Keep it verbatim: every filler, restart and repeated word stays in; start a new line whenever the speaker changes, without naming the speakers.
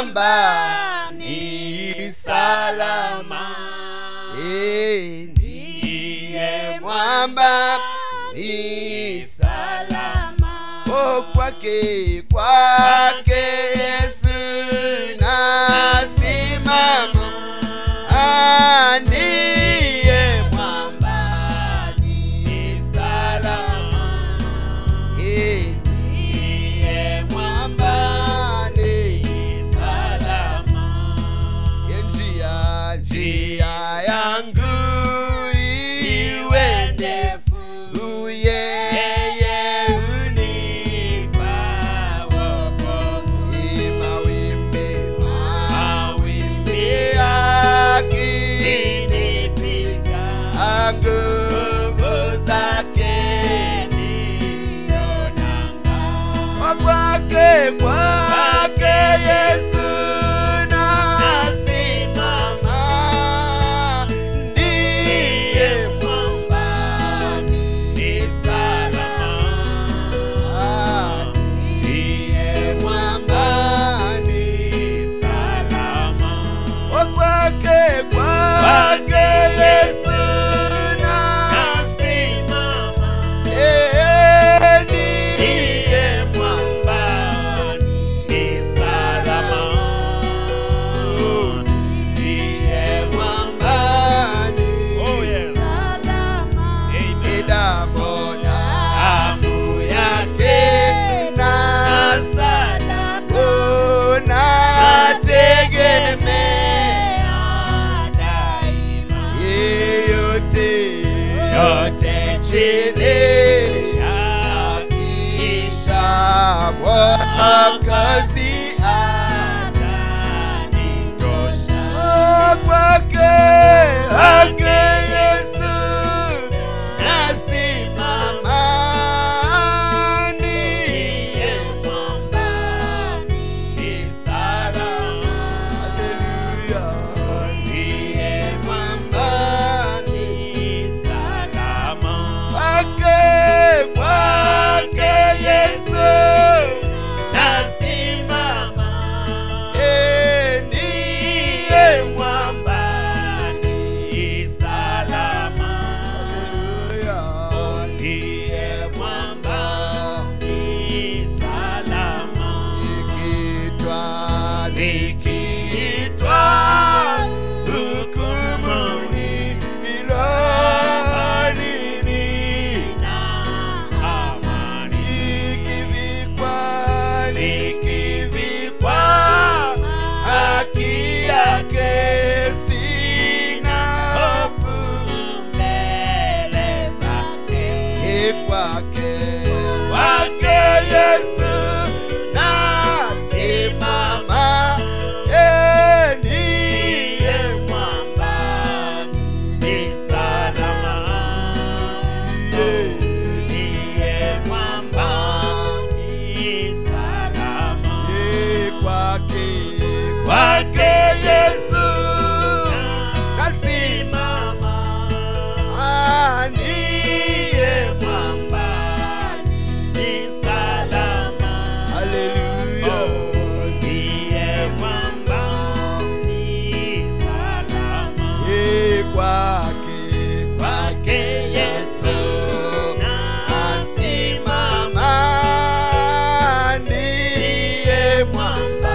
mwamba ni salama. Eh, ndiye mwamba ni salama. Oh, kwake kwake Yesu nasimama. Ah, ndiye mwamba ni salama. Eh, ndiye mwamba ni salama. Njia njia yangu iwe ndefu, yeye unipa wokovu. Mawimbi mawimbi yakinipiga, nguvu zake ndiyo nanga. Kwake kwake Yesu nasimama. Ndiye mwamba ni salama. Ndiye mwamba ni salama. Kwake kwake Yesu nasimama. Eh, ndiye mwamba ni salama. Ndiye mwamba ni salama. Damu damu yake na salama, nategemea daima. Yeyote yote chini yakisha Mwokozi atanitosha. Kwake kwake Yesu nasimama. Ndiye mwamba ni salama. Haleluya. Ndiye mwamba ni salama. Kwake kwake Yesu nasimama. Eh, ndiye mwamba ni salama. Haleluya. Ndiye mwamba ni salama. Nikitwa nikitwa hukumuni, miloni nina amani. Nikivikwa nikivikwa haki yake, sina hofu mbele zake. Kwake kwake Yesu nasimama. Eh, ndiye mwamba ni salama. Ndiye mwamba ni salama. Kwake kwake Yesu nasimama. Ah, ndiye mwamba ni salama. Haleluya. Ndiye mwamba ni salama. Kwake kwake Yesu nasimama. Ndiye mwamba